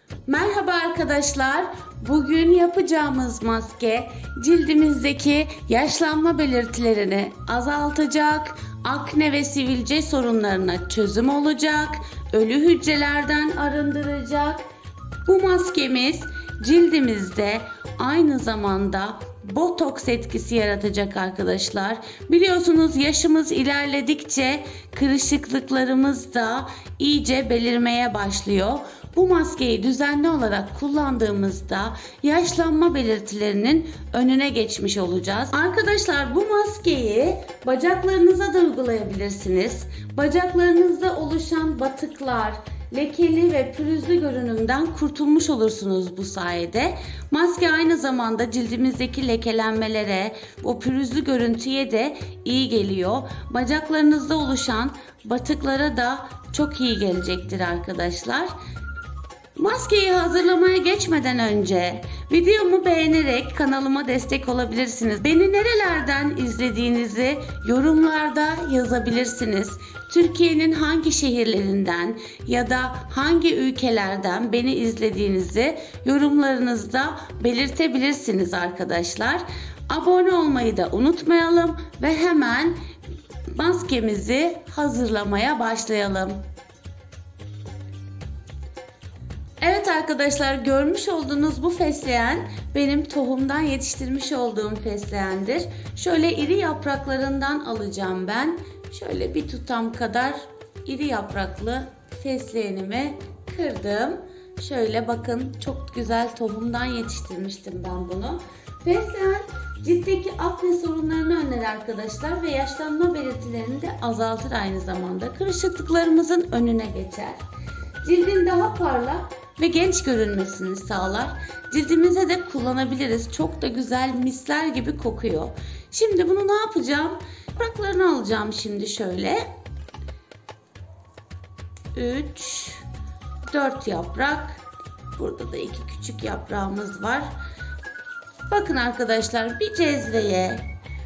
Merhaba arkadaşlar. Bugün yapacağımız maske cildimizdeki yaşlanma belirtilerini azaltacak, akne ve sivilce sorunlarına çözüm olacak, ölü hücrelerden arındıracak. Bu maskemiz cildimizde aynı zamanda botoks etkisi yaratacak arkadaşlar. Biliyorsunuz yaşımız ilerledikçe kırışıklıklarımız da iyice belirmeye başlıyor. Bu maskeyi düzenli olarak kullandığımızda yaşlanma belirtilerinin önüne geçmiş olacağız. Arkadaşlar bu maskeyi bacaklarınıza da uygulayabilirsiniz. Bacaklarınızda oluşan batıklar, lekeli ve pürüzlü görünümden kurtulmuş olursunuz bu sayede. Maske aynı zamanda cildimizdeki lekelenmelere, o pürüzlü görüntüye de iyi geliyor. Bacaklarınızda oluşan batıklara da çok iyi gelecektir arkadaşlar. Maskeyi hazırlamaya geçmeden önce videomu beğenerek kanalıma destek olabilirsiniz. Beni nerelerden izlediğinizi yorumlarda yazabilirsiniz. Türkiye'nin hangi şehirlerinden ya da hangi ülkelerden beni izlediğinizi yorumlarınızda belirtebilirsiniz arkadaşlar. Abone olmayı da unutmayalım ve hemen maskemizi hazırlamaya başlayalım. Evet arkadaşlar, görmüş olduğunuz bu fesleğen benim tohumdan yetiştirmiş olduğum fesleğendir. Şöyle iri yapraklarından alacağım ben. Şöyle bir tutam kadar iri yapraklı fesleğenimi kırdım. Şöyle bakın, çok güzel tohumdan yetiştirmiştim ben bunu. Fesleğen ciltteki akne sorunlarını önler arkadaşlar ve yaşlanma belirtilerini de azaltır aynı zamanda. Kırışıklıklarımızın önüne geçer. Cildin daha parlak ve genç görünmesini sağlar. Cildimize de kullanabiliriz. Çok da güzel, misler gibi kokuyor. Şimdi bunu ne yapacağım? Yapraklarını alacağım şimdi şöyle. 3, 4 yaprak. Burada da 2 küçük yaprağımız var. Bakın arkadaşlar, bir cezveye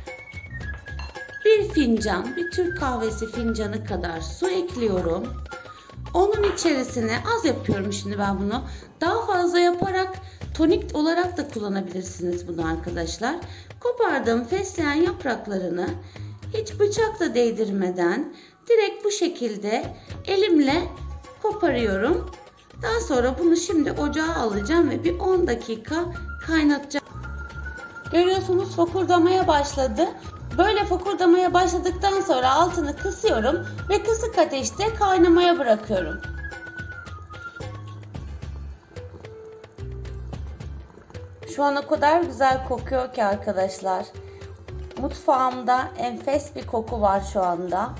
bir fincan, bir Türk kahvesi fincanı kadar su ekliyorum. Onun içerisine az yapıyorum şimdi ben bunu. Daha fazla yaparak tonik olarak da kullanabilirsiniz bunu arkadaşlar. Kopardığım fesleğen yapraklarını hiç bıçakla değdirmeden direkt bu şekilde elimle koparıyorum. Daha sonra bunu şimdi ocağa alacağım ve bir 10 dakika kaynatacağım. Görüyorsunuz, fokurdamaya başladı. Böyle fokurdamaya başladıktan sonra altını kısıyorum ve kısık ateşte kaynamaya bırakıyorum. Şu an o kadar güzel kokuyor ki arkadaşlar. Mutfağımda enfes bir koku var şu anda.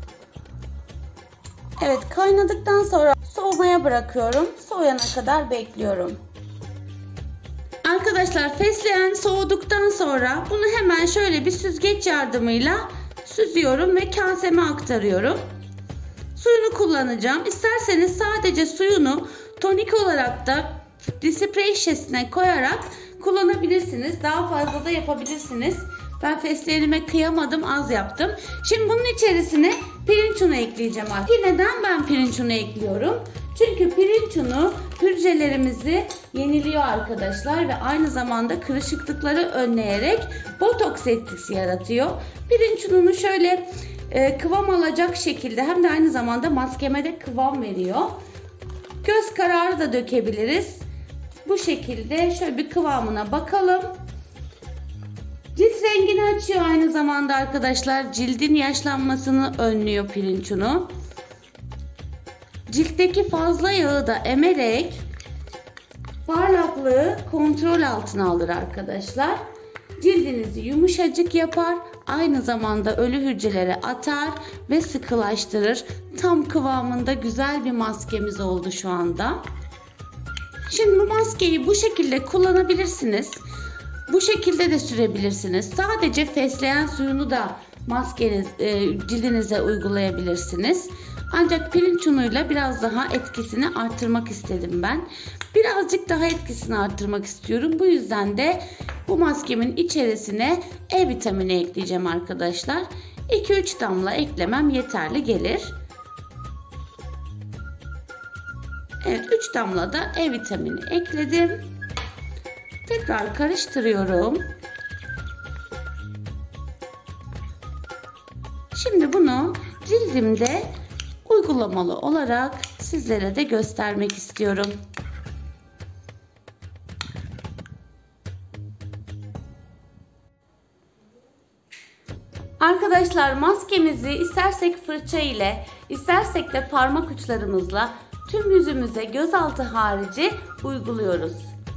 Evet, kaynadıktan sonra soğumaya bırakıyorum. Soğuyana kadar bekliyorum. Arkadaşlar, fesleğen soğuduktan sonra bunu hemen şöyle bir süzgeç yardımıyla süzüyorum ve kaseme aktarıyorum. Suyunu kullanacağım. İsterseniz sadece suyunu tonik olarak da sprey şişesine koyarak kullanabilirsiniz. Daha fazla da yapabilirsiniz. Ben fesleğenime kıyamadım, az yaptım. Şimdi bunun içerisine pirinç unu ekleyeceğim artık. Neden ben pirinç unu ekliyorum? Çünkü pirinç unu hücrelerimizi yeniliyor arkadaşlar ve aynı zamanda kırışıklıkları önleyerek botoks etkisi yaratıyor. Pirinç ununu şöyle kıvam alacak şekilde, hem de aynı zamanda maskeme de kıvam veriyor. Göz kararı da dökebiliriz. Bu şekilde şöyle bir kıvamına bakalım. Cilt rengini açıyor aynı zamanda arkadaşlar. Cildin yaşlanmasını önlüyor pirinç unu. Ciltteki fazla yağı da emerek parlaklığı kontrol altına alır arkadaşlar. Cildinizi yumuşacık yapar. Aynı zamanda ölü hücreleri atar ve sıkılaştırır. Tam kıvamında güzel bir maskemiz oldu şu anda. Şimdi bu maskeyi bu şekilde kullanabilirsiniz. Bu şekilde de sürebilirsiniz. Sadece fesleğen suyunu da cildinize uygulayabilirsiniz. Ancak pirinç unuyla biraz daha etkisini arttırmak istedim ben. Birazcık daha etkisini arttırmak istiyorum. Bu yüzden de bu maskemin içerisine E vitamini ekleyeceğim arkadaşlar. 2-3 damla eklemem yeterli gelir. Evet, 3 damla da E vitamini ekledim. Tekrar karıştırıyorum. Şimdi bunu cildimde uygulamalı olarak sizlere de göstermek istiyorum. Arkadaşlar, maskemizi istersek fırça ile, istersek de parmak uçlarımızla tüm yüzümüze gözaltı harici uyguluyoruz.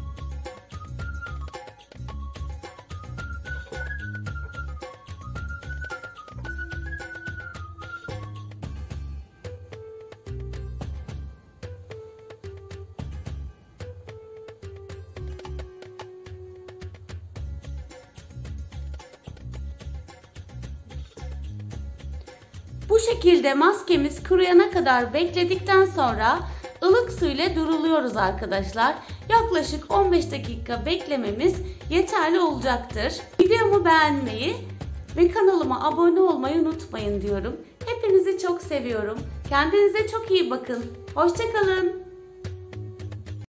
Bu şekilde maskemiz kuruyana kadar bekledikten sonra ılık su ile duruluyoruz arkadaşlar. Yaklaşık 15 dakika beklememiz yeterli olacaktır. Videomu beğenmeyi ve kanalıma abone olmayı unutmayın diyorum. Hepinizi çok seviyorum. Kendinize çok iyi bakın. Hoşça kalın.